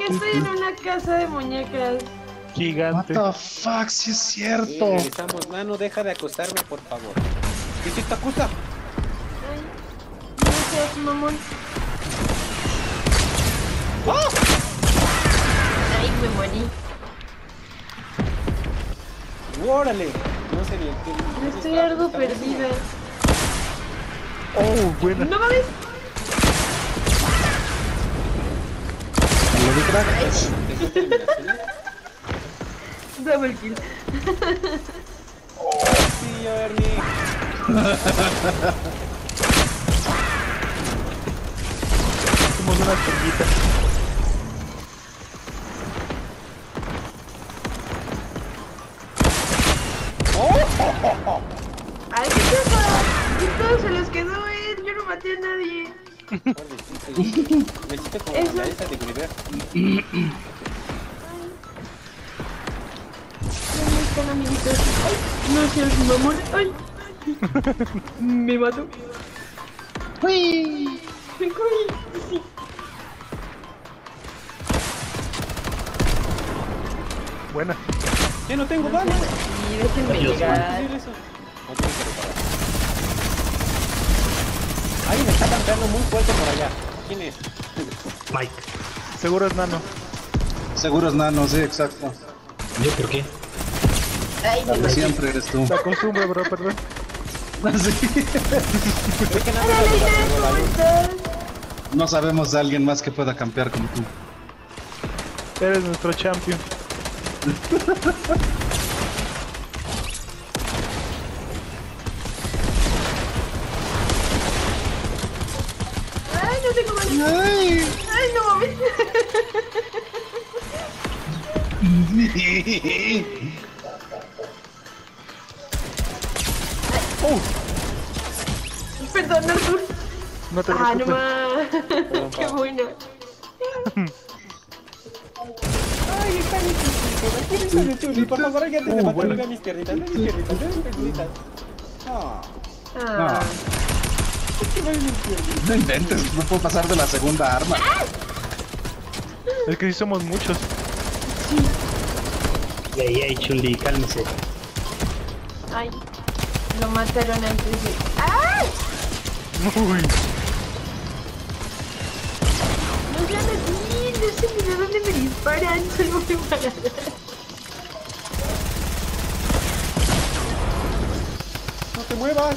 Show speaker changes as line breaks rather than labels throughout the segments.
estoy en una casa de muñecas.
Gigante.
What the fuck, sí es cierto.
Regresamos, mano, deja de acostarme, por favor. ¿Qué te acusa?
Ay, no seas mamón.
¡Oh!
Ay, me morí.
¡Órale! No sé ni el que...
Estoy algo perdida.
Oh, buena.
¡No mames!
¿Lo vi, crack?
Double kill.
Sí, Ernie.
Somos una tormenta.
Ay, ¿qué pasa? Y todos se los quedó él. Yo no maté a nadie.
Necesito como
Eso.
la esa de Gulliver.
¿Dónde están, amiguitos? Ay, no seas mamón. Ay. Me mató.
Uy.
Me corrí. Sí.
Buena.
¡Ya no tengo balas!
Y déjenme llegar.
Eso. No tengo que reparar. Alguien está campeando muy fuerte por allá. ¿Quién es?
Mike.
Seguro es nano.
Seguro es nano, sí, exacto.
¿Yo por qué?
Ay, me
Como
maté.
siempre eres tú.
La costumbre, bro, perdón.
Sí.
Es que nada
Hola,
más
Lina,
tengo la
¿cómo
luz.
estás?
No sabemos de alguien más que pueda campear como tú.
Eres nuestro champion.
Ay, no tengo balas. Ay, no mames. Perdón, Arthur.
No te
Ah, no
preocupes.
más. Qué bueno.
Ay, está mi chiquito. ¿Quién es el Chuli? Por favor, antes de matarme,
bueno.
ve a mis piernitas, ve a mis piernitas, ve a mis piernitas. Ah,
Ah.
es que ve a mis piernitas.
No inventes, no puedo pasar de la segunda arma.
Es que sí somos muchos.
Ey, Chuli, cálmese.
Ay, lo mataron antes de... ¡Ay!
Uy.
No sean así, no sé ni de dónde me disparan, soy muy mala.
¡No te muevas!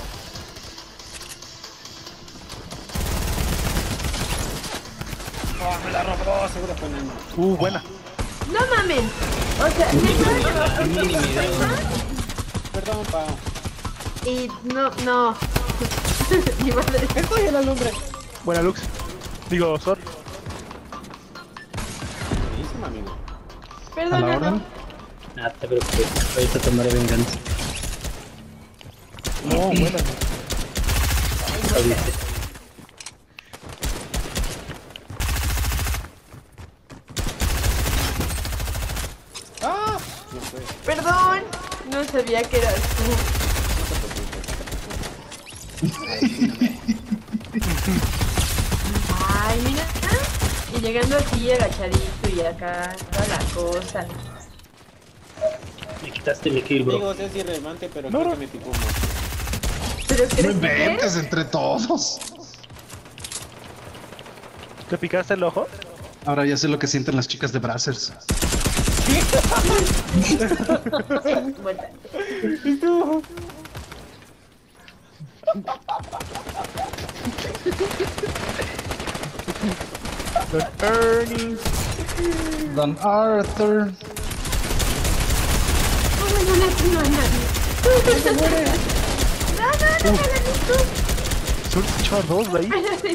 ¡Ah, me la robó! Seguro fue Nano.
Buena.
No mamen. O sea,
Perdón, Pau.
y no. Mi madre.
Estoy en la lumbre.
Buena, Lux. Digo, Sor.
Buenísimo, amigo.
A la
Perdón,
orden.
no.
Nada, te preocupes. Ahorita tomaré venganza.
No, buena.
Ahorita.
¡Ah! No fue.
Perdón. No sabía que eras tú. Ay, mira. Y llegando así agachadito y acá, toda la cosa.
Me quitaste mi kill, bro.
Amigos, es irrelevante, pero
No,
creo
no.
que me picó uno.
Pero
No
crees que
inventes entre todos.
¿Te picaste el ojo?
Ahora ya sé lo que sienten las chicas de Brazzers.
Vuelta.
Don Ernie.
Don Arthur.
No,
Sur se echó a dos de ahí.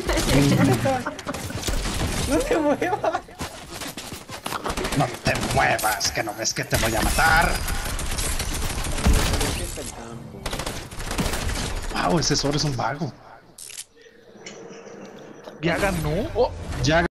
¡No te muevas!
No te muevas, que no ves que te voy a matar.
¿Qué está el campo?
Wow, ese Sor es un vago.
Ya ganó.
Ya